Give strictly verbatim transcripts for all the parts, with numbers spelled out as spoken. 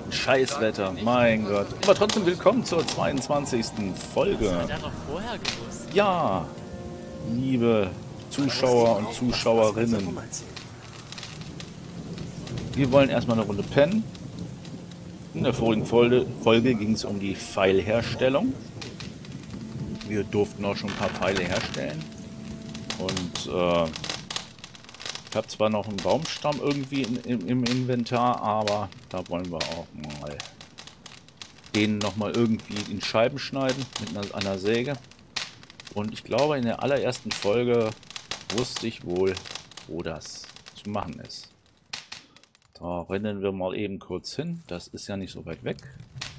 Scheißwetter, mein Gott. Aber trotzdem willkommen zur zweiundzwanzigsten Folge. Das hat er doch vorher gewusst. Ja, liebe Zuschauer und Zuschauerinnen. Wir wollen erstmal eine Runde pennen. In der vorigen Folge, Folge ging es um die Pfeilherstellung. Wir durften auch schon ein paar Pfeile herstellen. Und äh, ich habe zwar noch einen Baumstamm irgendwie in, im, im Inventar, aber da wollen wir auch mal den nochmal irgendwie in Scheiben schneiden mit einer, einer Säge. Und ich glaube, in der allerersten Folge wusste ich wohl, wo das zu machen ist. Da rennen wir mal eben kurz hin. Das ist ja nicht so weit weg.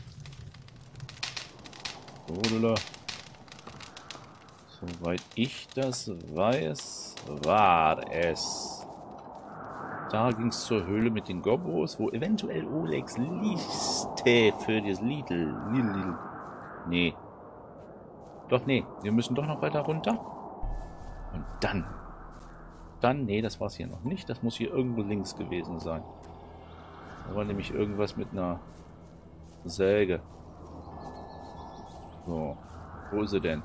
Soweit ich das weiß, war es. Da ging es zur Höhle mit den Gobos, wo eventuell Olex Liste für das Lidl. Lidl. Nee. Doch, nee. Wir müssen doch noch weiter runter. Und dann. Dann, nee, das war es hier noch nicht. Das muss hier irgendwo links gewesen sein. Da war nämlich irgendwas mit einer Säge. So. Wo ist sie denn?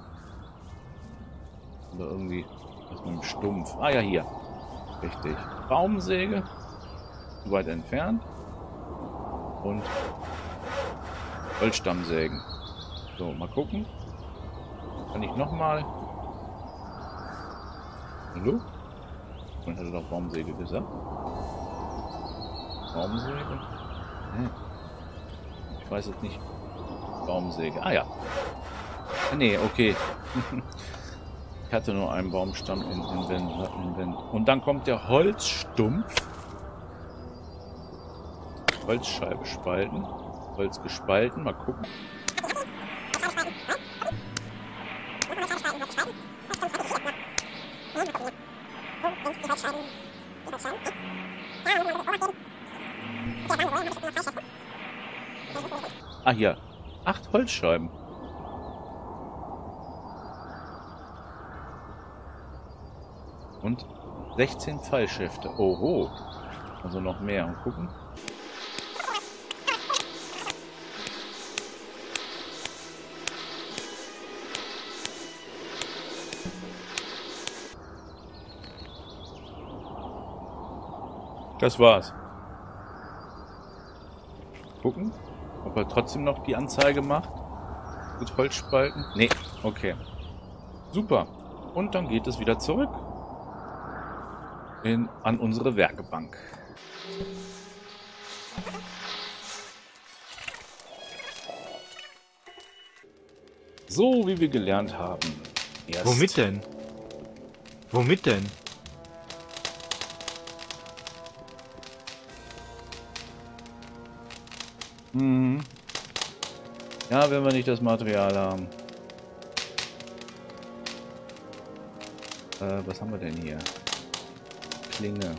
Oder irgendwie was mit dem Stumpf. Ah ja, hier. Richtig. Baumsäge. Zu weit entfernt. Und Holzstammsägen. So, mal gucken. Kann ich nochmal. Hallo? Ich hatte doch Baumsäge gesagt. Baumsäge? Hm. Ich weiß jetzt nicht. Baumsäge. Ah ja. Nee, okay. Ich hatte nur einen Baumstamm in, in, in, in, und dann kommt der Holzstumpf. Holzscheibe spalten. Holz gespalten. Mal gucken. Ah, hier. Acht Holzscheiben. Und sechzehn Pfeilschäfte. Oho. Also noch mehr. Und gucken. Das war's. Gucken, ob er trotzdem noch die Anzeige macht. Mit Holzspalten. Nee, okay. Super. Und dann geht es wieder zurück. In, an unsere Werkbank. So wie wir gelernt haben. Erst Womit denn? Womit denn? Mhm. Ja, wenn wir nicht das Material haben. Äh, was haben wir denn hier? Klinge.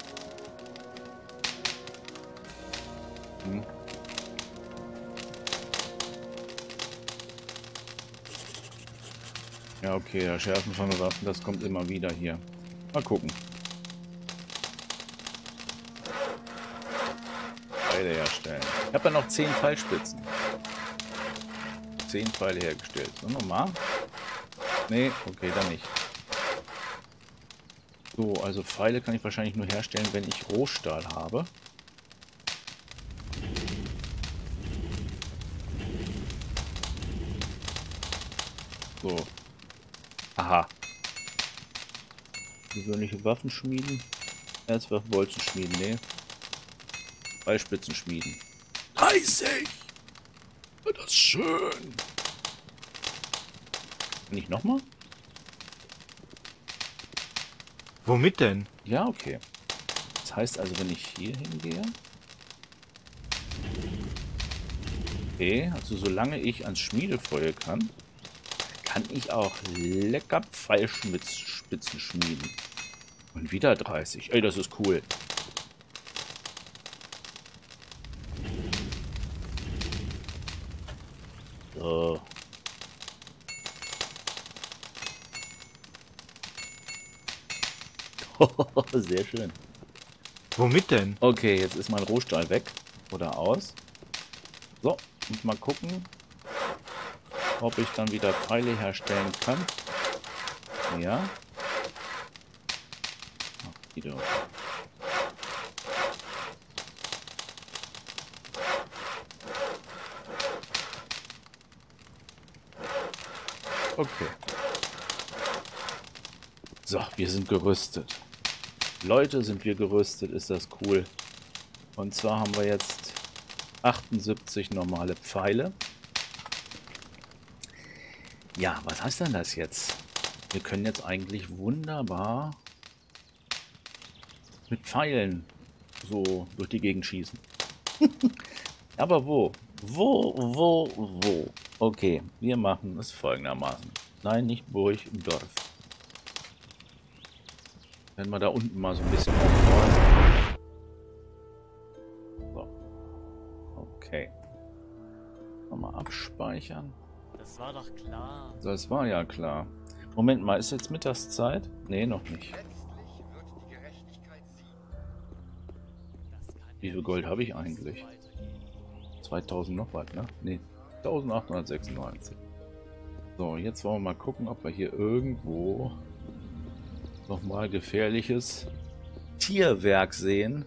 Hm. Ja, okay, das Schärfen von Waffen, das kommt immer wieder hier. Mal gucken. Pfeile herstellen. Ich habe ja noch zehn Pfeilspitzen. zehn Pfeile hergestellt. So, nochmal. Nee, okay, dann nicht. So, also Pfeile kann ich wahrscheinlich nur herstellen, wenn ich Rohstahl habe. So. Aha. Gewöhnliche Waffen schmieden. Erzwaffen, Bolzen schmieden, nee. Pfeilspitzen schmieden. dreißig! Das ist schön. Nicht nochmal? Womit denn? Ja, okay. Das heißt also, wenn ich hier hingehe... Okay, also solange ich ans Schmiedefeuer kann, kann ich auch lecker Pfeilspitzen schmieden. Und wieder dreißig. Ey, das ist cool. So. Sehr schön. Womit denn? Okay, jetzt ist mein Rohstahl weg. Oder aus. So, und mal gucken, ob ich dann wieder Pfeile herstellen kann. Ja. Ach, wieder. Okay. So, wir sind gerüstet. Leute, sind wir gerüstet, ist das cool. Und zwar haben wir jetzt achtundsiebzig normale Pfeile. Ja, was heißt denn das jetzt? Wir können jetzt eigentlich wunderbar mit Pfeilen so durch die Gegend schießen. Aber wo? Wo, wo, wo? Okay, wir machen es folgendermaßen. Nein, nicht Burg, im Dorf. Wenn wir da unten mal so ein bisschen aufräumen. So. Okay. Nochmal abspeichern. Das war doch klar. Das war ja klar. Moment mal, ist jetzt Mittagszeit? Nee, noch nicht. Wie viel Gold habe ich eigentlich? zweitausend noch was, ne? Nee, eintausendachthundertsechsundneunzig. So, jetzt wollen wir mal gucken, ob wir hier irgendwo nochmal gefährliches Tierwerk sehen.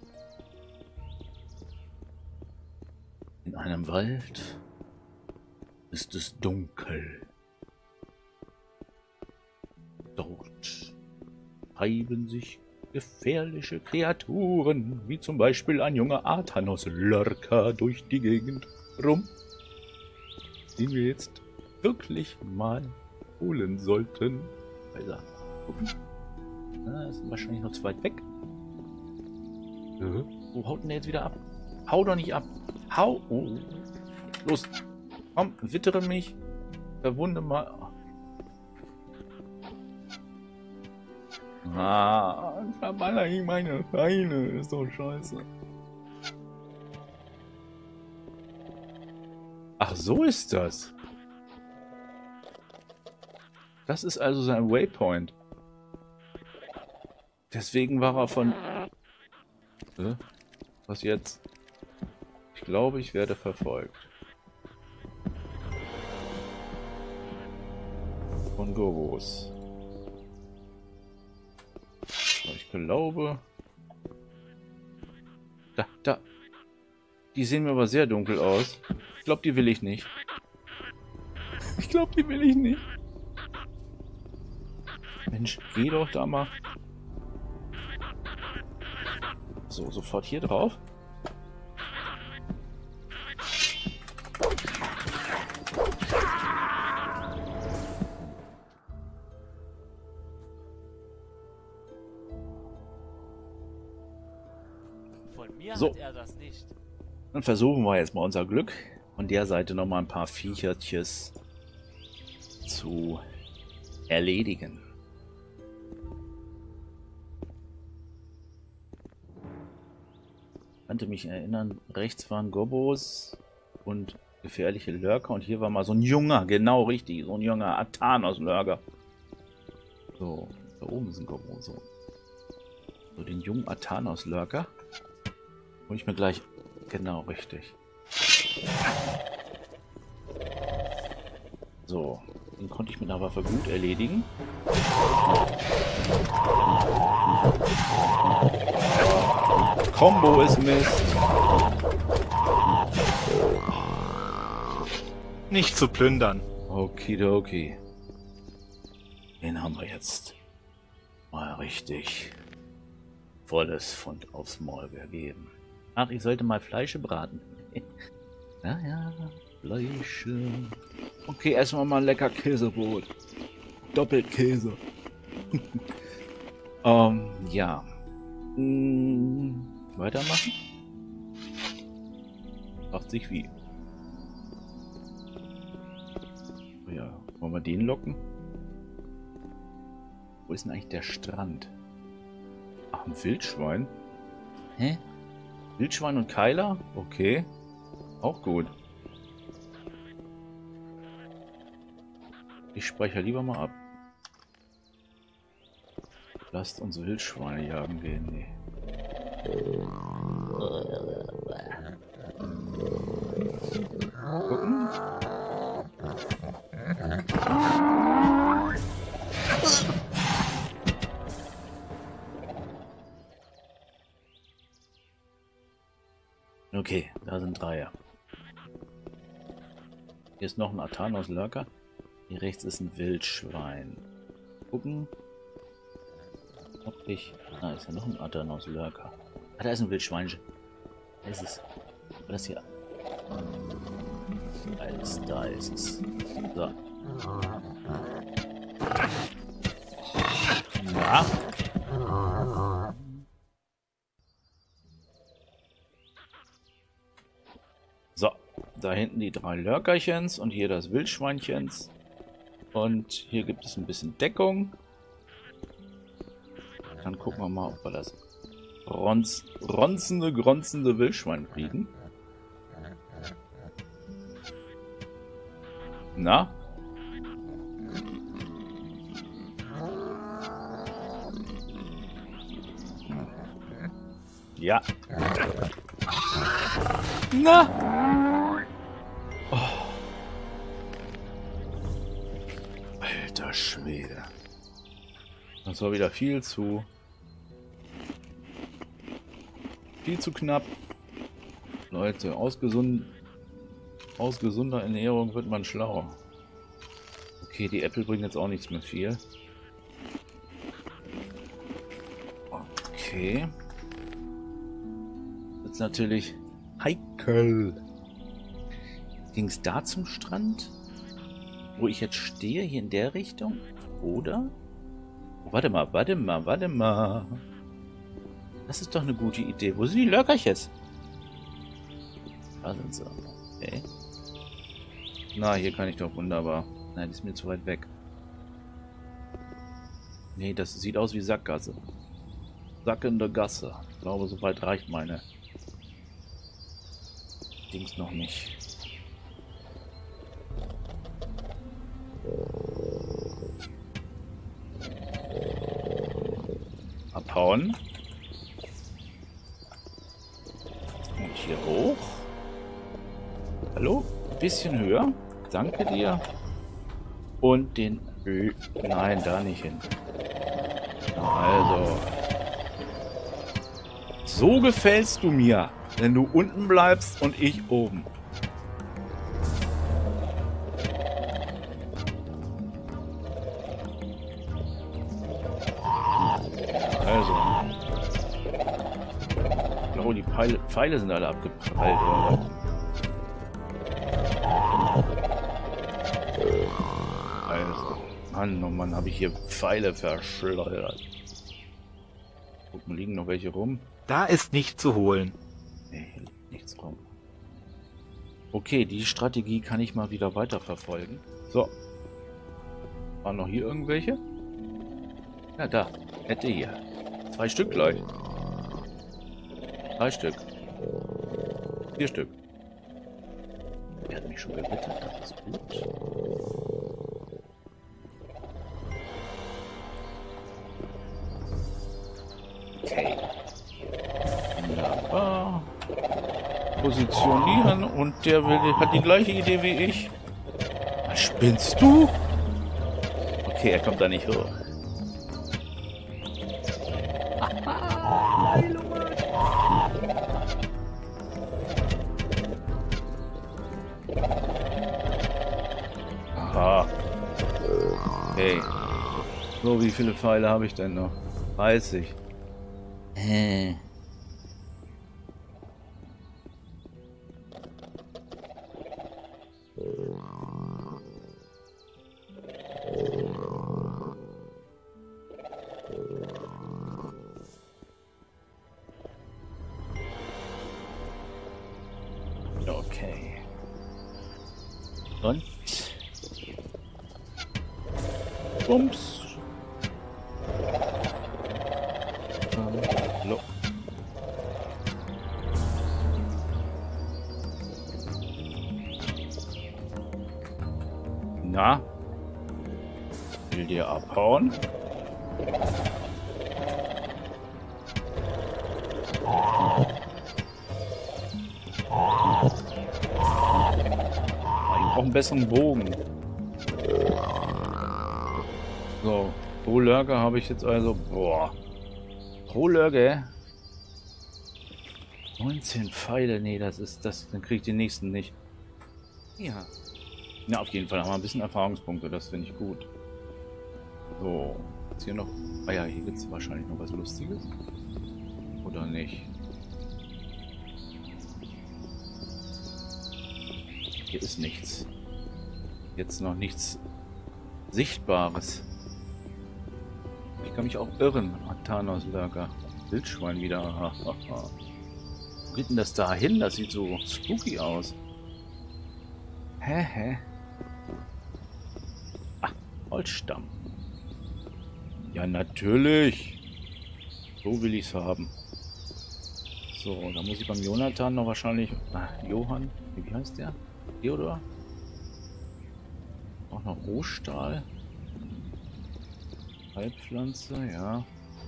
In einem Wald ist es dunkel. Dort treiben sich gefährliche Kreaturen, wie zum Beispiel ein junger Athanos-Lurker durch die Gegend rum, den wir jetzt wirklich mal holen sollten. Also, gucken. Na, ist wahrscheinlich noch zu weit weg. Wo haut denn der jetzt wieder ab? Hau doch nicht ab. Hau. Oh. Los. Komm, wittere mich. Verwunde mal. Ah, verballer ich meine Pfeile. Ist doch scheiße. Ach, so ist das. Das ist also sein Waypoint. Deswegen war er von... Äh, was jetzt? Ich glaube, ich werde verfolgt. Von Gobos. Ich glaube... Da, da. Die sehen mir aber sehr dunkel aus. Ich glaube, die will ich nicht. Ich glaube, die will ich nicht. Mensch, geh doch da mal. So, sofort hier drauf. Von mir So. hat er das nicht. Dann versuchen wir jetzt mal unser Glück. Von der Seite noch mal ein paar Viechertjes zu erledigen. Ich könnte mich erinnern, rechts waren Gobos und gefährliche Lurker und hier war mal so ein junger, genau richtig, so ein junger Athanos-Lurker. So, da oben ist ein Gobo, so. So den jungen Athanos-Lurker. Und ich mir gleich, genau richtig. So, den konnte ich mit einer Waffe gut erledigen. Combo ist Mist. Nicht zu plündern. Okidoki. Den haben wir jetzt mal richtig volles Pfund aufs Maul gegeben. Ach, ich sollte mal Fleisch braten. Ja, ja, Fleisch. Okay, essen wir mal lecker Käsebrot. Doppelt Käse. ähm, ja. Hm, weitermachen? Fragt sich wie. Ja, wollen wir den locken? Wo ist denn eigentlich der Strand? Ach, ein Wildschwein? Hä? Wildschwein und Keiler? Okay. Auch gut. Ich speichere lieber mal ab. Lasst uns Wildschweine jagen gehen. Nee. Okay, da sind drei. Hier ist noch ein Athanos-Lurker. Hier rechts ist ein Wildschwein. Gucken. Ob ich... Ah, ist ja noch ein Athanos-Lurker. Ah, da ist ein Wildschwein. Da ist es. War das hier? Da ist, da ist es. So. Ja. So, da hinten die drei Lurkerchens und hier das Wildschweinchens. Und hier gibt es ein bisschen Deckung. Dann gucken wir mal, ob wir das ronz, ronzende, gronzende Wildschwein kriegen. Na? Ja. Na? Oh. Alter Schwede. Das war wieder viel zu... Viel zu knapp. Leute, aus, gesund, aus gesunder Ernährung wird man schlau. Okay, die Äpfel bringen jetzt auch nichts mehr viel. Okay. Jetzt natürlich heikel. Ging es da zum Strand? Wo ich jetzt stehe, hier in der Richtung? Oder? Oh, warte mal, warte mal, warte mal. Das ist doch eine gute Idee. Wo sind die Lurkerchens? Da sind sie. Okay. Na, hier kann ich doch wunderbar. Nein, die ist mir zu weit weg. Nee, das sieht aus wie Sackgasse. Sackende Gasse. Ich glaube, so weit reicht meine Dings noch nicht. Abhauen. Und hier hoch. Hallo? Ein bisschen höher. Danke dir. Und den... Ö Nein, da nicht hin. Also... So gefällst du mir, wenn du unten bleibst und ich oben. Also. Ich glaube, die Pfeile, Pfeile sind alle abgeprallt, oder? Also. Mann, oh Mann, habe ich hier Pfeile verschleudert. Guck mal, liegen noch welche rum? Da ist nicht zu holen. Nee, hier liegt nichts rum. Okay, die Strategie kann ich mal wieder weiterverfolgen. So. Waren noch hier irgendwelche? Ja, da. Hätte hier. Zwei Stück gleich. Drei Stück. Vier Stück. Er hat mich schon gewittert, das ist gut. Okay. Wunderbar. Positionieren und der will, hat die gleiche Idee wie ich. Was spinnst du? Okay, er kommt da nicht hoch. Aha. Okay. So, wie viele Pfeile habe ich denn noch? dreißig. Hä? Okay. Und? Bums. Hallo. Na? Will dir abhauen? Ich brauche einen besseren Bogen. So, pro Lurker habe ich jetzt also... Boah. Pro Lurker neunzehn Pfeile, nee, das ist das, dann kriege ich den nächsten nicht. Ja. Ja, auf jeden Fall haben wir ein bisschen Erfahrungspunkte, das finde ich gut. So, jetzt hier noch. Ah ja, hier gibt es wahrscheinlich noch was Lustiges. Oder nicht? Hier ist nichts. Jetzt noch nichts Sichtbares. Ich kann mich auch irren. Athanos Lager. Wildschwein wieder. Wo geht denn das da hin? Das sieht so spooky aus. Hä, hä? Ah, Holzstamm. Ja, natürlich. So will ich es haben. So, da muss ich beim Jonathan noch wahrscheinlich... Ah, Johann. Wie heißt der? Theodor? Auch noch Rohstahl. Heilpflanze, ja.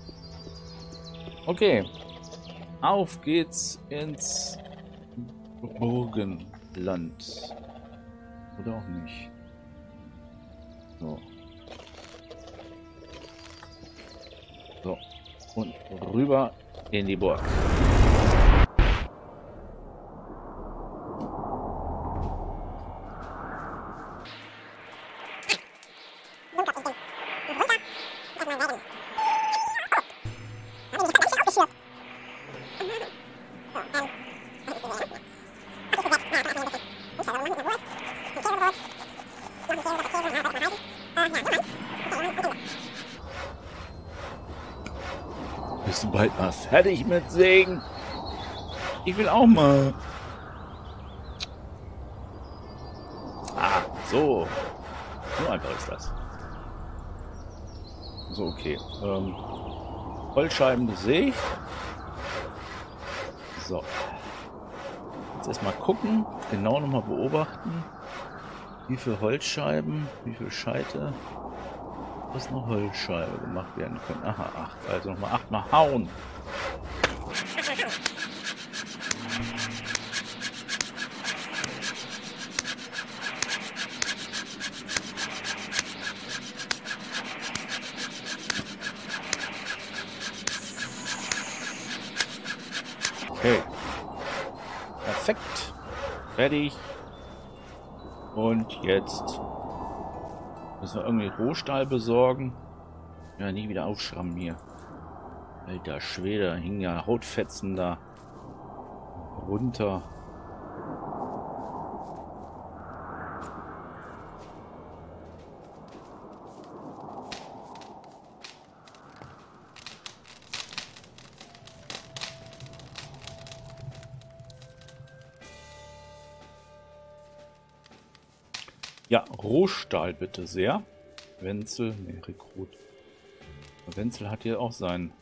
Okay. Auf geht's ins Burgenland. Oder auch nicht. So. So. Und rüber in die Burg. Bist du bald mal fertig mit Sägen? Ich will auch mal. Ah, so. So einfach ist das. So, okay. Ähm, Holzscheiben besiegt. So. Jetzt erstmal gucken. Genau nochmal beobachten. Wie viele Holzscheiben, wie viel Scheite aus einer Holzscheibe gemacht werden können. Aha, acht. Also nochmal achtmal hauen. Okay. Perfekt. Fertig. Und jetzt müssen wir irgendwie Rohstahl besorgen. Ja, nie wieder aufschrammen hier. Alter Schwede, da hingen ja Hautfetzen da runter. Ja, Rohstahl bitte sehr. Wenzel, ne, Rekrut. Wenzel hat hier auch seinen.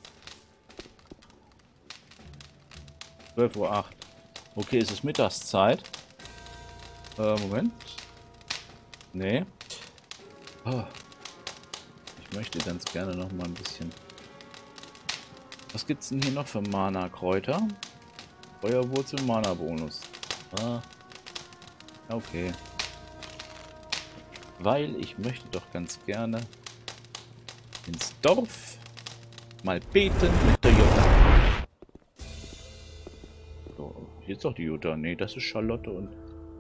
zwölf Uhr acht. Okay, es ist Mittagszeit. Äh, Moment. Nee. Oh. Ich möchte ganz gerne noch mal ein bisschen. Was gibt's denn hier noch für Mana-Kräuter? Feuerwurzel, Mana-Bonus. Ah. Okay. Weil ich möchte doch ganz gerne ins Dorf mal beten mit der Jutta. So, hier ist doch die Jutta. Nee, das ist Charlotte und...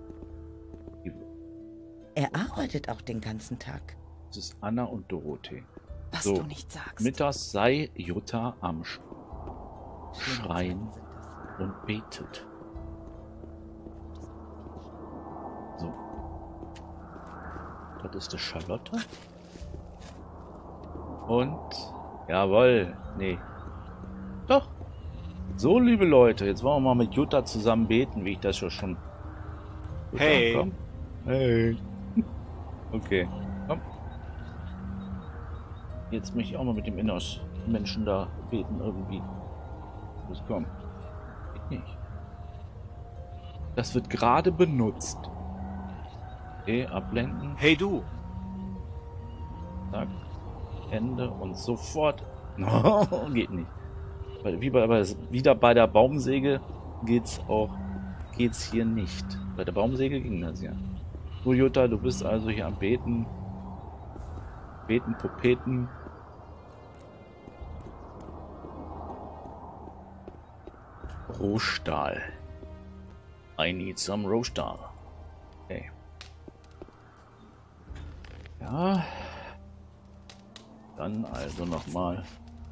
Er arbeitet auch den ganzen Tag. Das ist Anna und Dorothee. Was so, du nicht sagst. Mittags sei Jutta am Sch Schrein und betet. So. Das ist die Charlotte. Und... Jawohl. Nee. Doch. So, liebe Leute. Jetzt wollen wir mal mit Jutta zusammen beten, wie ich das schon... schon Hey. Komm. Hey. Okay. Komm. Jetzt möchte ich auch mal mit dem Innos Menschen da beten irgendwie. Los, komm. Geht nicht. Das wird gerade benutzt. Okay, ablenken. Hey du! Zack. Ende und sofort. Geht nicht. Weil wie bei, bei, wieder bei der Baumsäge geht's auch. Geht's hier nicht. Bei der Baumsäge ging das ja. So, Jutta, du bist also hier am Beten. Beten, Popeten. Rohstahl. I need some Rohstahl. Okay. Ja. Dann also nochmal.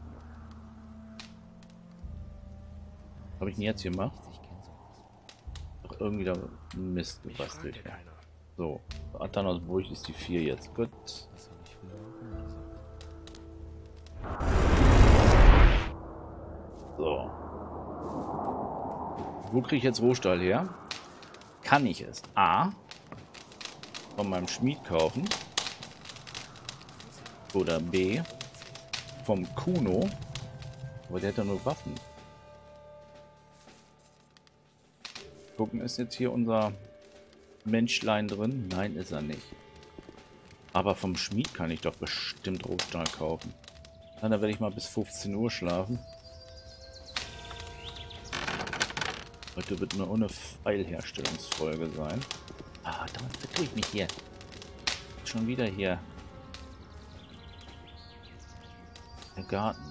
Habe ich denn jetzt gemacht? Doch irgendwie da Mist gebastelt. Ja. So, Athanosburg ist die vier jetzt. Gut. So. Wo kriege ich jetzt Rohstahl her? Kann ich es A von meinem Schmied kaufen oder B vom Kuno, aber der hat ja nur Waffen. Gucken, ist jetzt hier unser Menschlein drin? Nein, ist er nicht. Aber vom Schmied kann ich doch bestimmt Rohstahl kaufen. Dann werde ich mal bis fünfzehn Uhr schlafen. Heute wird nur eine Pfeilherstellungsfolge sein. Ah, damit vertue ich mich hier. Schon wieder hier. Der Garten.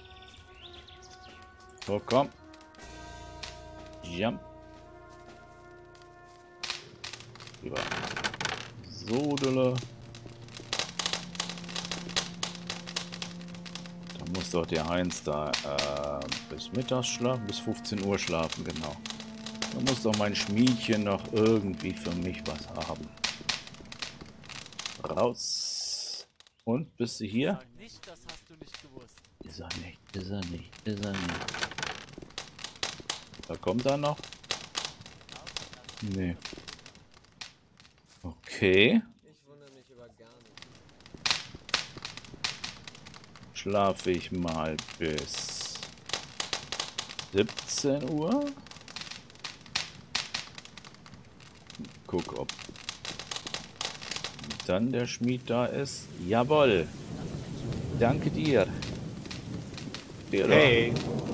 So, komm. Jump. Über. So, Dille. Da muss doch der Heinz da äh, bis mittags schlafen, bis fünfzehn Uhr schlafen, genau. Da muss doch mein Schmiedchen noch irgendwie für mich was haben. Raus. Und, bist du hier? Sag nicht, das hast du nicht gewusst. Ist er nicht, ist er nicht, ist er nicht. Da kommt er noch? Nee. Okay. Ich wundere mich über gar nichts. Schlafe ich mal bis siebzehn Uhr. Guck, ob dann der Schmied da ist. Jawohl. Danke dir. Der da. Hey.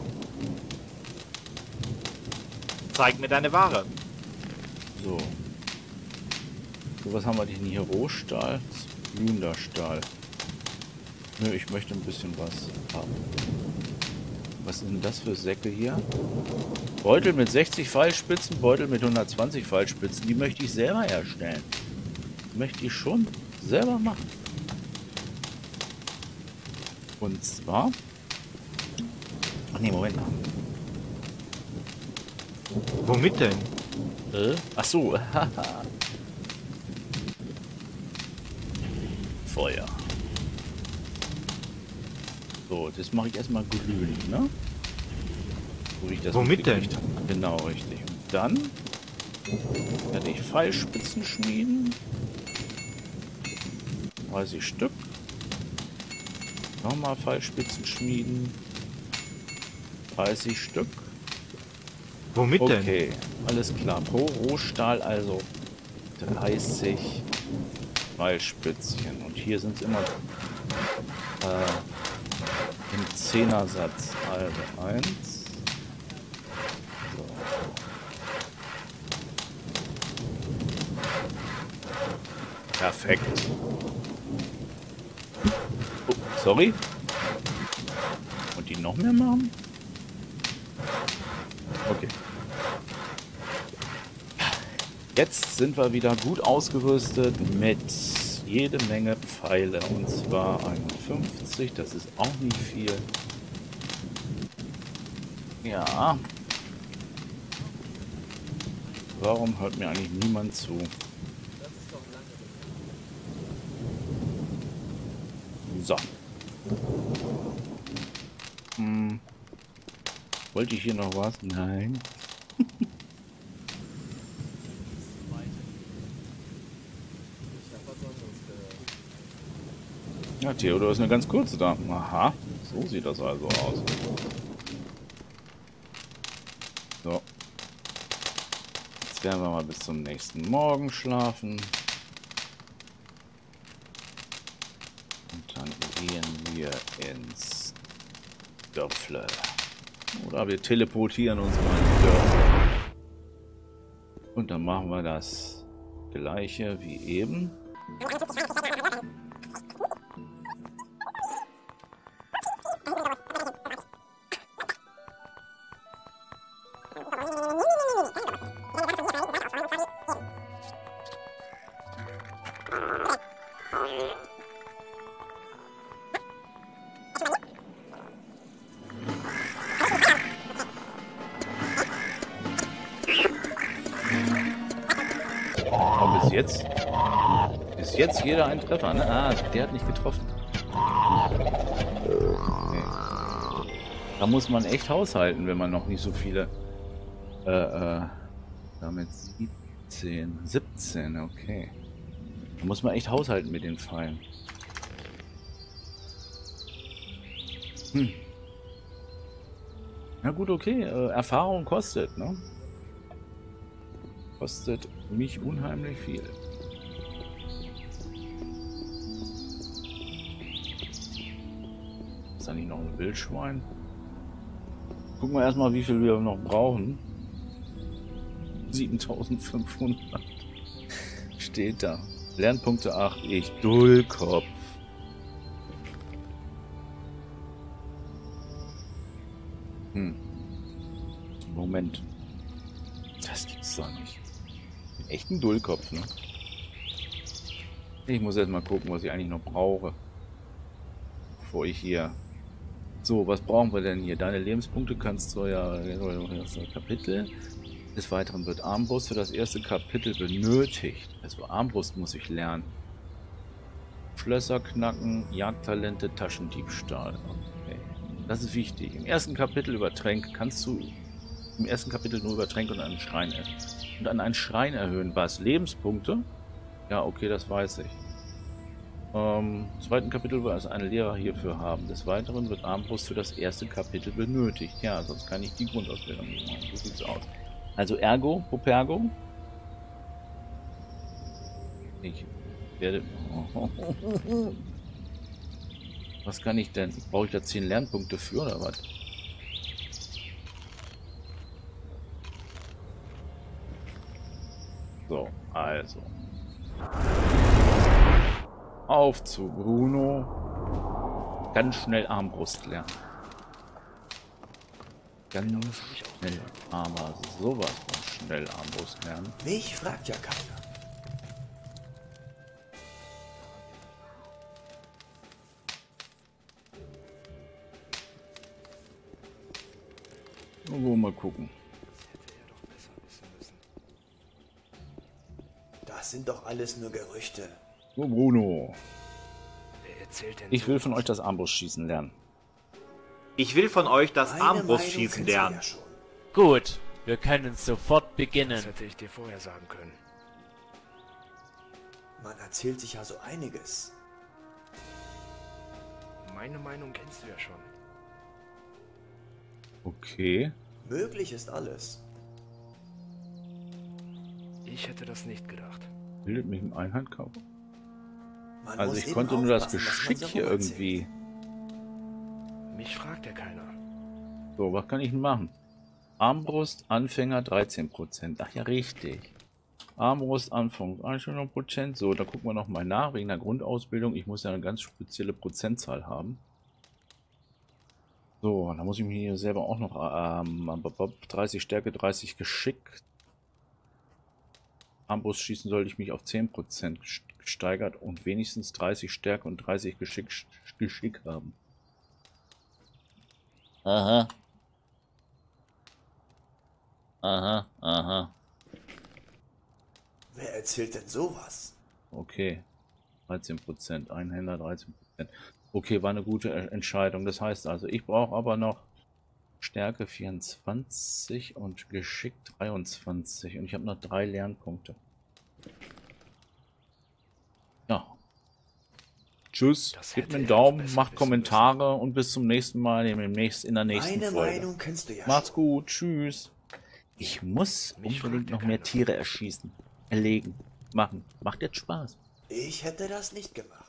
Zeig mir deine Ware. So. So, was haben wir denn hier? Rohstahl? Glühender Stahl. Nö, ich möchte ein bisschen was haben. Was sind denn das für Säcke hier? Beutel mit sechzig Pfeilspitzen, Beutel mit hundertzwanzig Pfeilspitzen. Die möchte ich selber herstellen. Möchte ich schon selber machen. Und zwar... Ach nee, Moment mal. Womit denn? Äh? Ach so. Feuer. So, das mache ich erstmal grün, ne? Wo ich das Womit denn? habe. Genau, richtig. Und dann werde ich Pfeilspitzen schmieden. dreißig Stück. Nochmal Pfeilspitzen schmieden. dreißig Stück. Womit denn? Okay, alles klar. Pro Rohstahl also dreißig Pfeilspitzchen. Und hier sind es immer äh, im Zehnersatz. Also eins. So. Perfekt. Oh, sorry. Und die noch mehr machen? Okay. Jetzt sind wir wieder gut ausgerüstet mit jede Menge Pfeile. Und zwar einundfünfzig. Das ist auch nicht viel. Ja. Warum hört mir eigentlich niemand zu? So. Hm. Wollte ich hier noch was? Nein. Ja, Theodor ist eine ganz kurze da. Aha, so sieht das also aus. So. Jetzt werden wir mal bis zum nächsten Morgen schlafen. Und dann gehen wir ins Dörfle. Oder wir teleportieren uns mal ins Dörfle. Und dann machen wir das gleiche wie eben. Aber bis jetzt... Bis jetzt jeder ein Treffer, ne? Ah, der hat nicht getroffen. Okay. Da muss man echt haushalten, wenn man noch nicht so viele... Äh, äh... Damit siebzehn, siebzehn, okay. Da muss man echt haushalten mit den Pfeilen. Hm. Na gut, okay. Äh, Erfahrung kostet, ne? Kostet mich unheimlich viel. Ist da nicht noch ein Wildschwein? Gucken wir erstmal, wie viel wir noch brauchen. siebentausendfünfhundert steht da. Lernpunkte acht, ich Dullkopf. Hm. Moment. Das gibt's doch nicht. Echt ein Dullkopf, ne? Ich muss erst mal gucken, was ich eigentlich noch brauche. Bevor ich hier... So, was brauchen wir denn hier? Deine Lebenspunkte kannst du ja... Das Kapitel. Des Weiteren wird Armbrust für das erste Kapitel benötigt. Also Armbrust muss ich lernen. Schlösser knacken, Jagdtalente, Taschendiebstahl. Okay. Das ist wichtig. Im ersten Kapitel über Tränke kannst du im ersten Kapitel nur über Tränke und einen Schrein erhöhen. Und an einen Schrein erhöhen. Was? Lebenspunkte? Ja, okay, das weiß ich. Ähm, Im zweiten Kapitel wird also einen Lehrer hierfür haben. Des Weiteren wird Armbrust für das erste Kapitel benötigt. Ja, sonst kann ich die Grundausbildung nicht machen. So sieht's aus. Also Ergo, Propergo. Ich werde... Was kann ich denn? Brauche ich da zehn Lernpunkte für oder was? So, also. Auf zu Bruno. Ganz schnell Armbrust lernen. Ganz schnell, aber sowas von schnell Armbrust lernen. Mich fragt ja keiner. Wo mal gucken. Das sind doch alles nur Gerüchte. So, Bruno. Wer erzählt denn Ich will von euch das Armbrustschießen lernen. Ich will von euch das Meine Armbrustschießen Meinung kennst du lernen. ja schon. Gut, wir können sofort beginnen. Das hätte ich dir vorher sagen können. Man erzählt sich ja so einiges. Meine Meinung kennst du ja schon. Okay. Möglich ist alles. Ich hätte das nicht gedacht. Bildet mich im Einhandkampf. Man Also muss ich eben konnte nur das aufpassen, was man Geschick so hier rumerzählt. irgendwie... Mich fragt ja keiner. So, was kann ich denn machen? Armbrust, Anfänger dreizehn Prozent. Ach ja, richtig. Armbrust, Anfang hundert Prozent. So, da gucken wir nochmal nach, wegen der Grundausbildung. Ich muss ja eine ganz spezielle Prozentzahl haben. So, da muss ich mir hier selber auch noch ähm, dreißig Stärke, dreißig Geschick. Armbrust schießen sollte ich mich auf zehn Prozent gesteigert und wenigstens dreißig Stärke und dreißig Geschick, Geschick haben. Aha. Aha, aha. Wer erzählt denn sowas? Okay. dreizehn Prozent. Einhänder dreizehn Prozent. Okay, war eine gute Entscheidung. Das heißt also, ich brauche aber noch Stärke vierundzwanzig und Geschick dreiundzwanzig. Und ich habe noch drei Lernpunkte. Ja. Tschüss. Das Gebt hätte mir einen er doch Daumen, besser macht wissen Kommentare und bis zum nächsten Mal in, dem nächsten, in der nächsten Meine Folge. Meinung kennst du ja Macht's schon. gut. Tschüss. Ich muss Mich unbedingt fragt noch ja mehr keiner. Tiere erschießen. Erlegen. Machen. Macht jetzt Spaß. Ich hätte das nicht gemacht.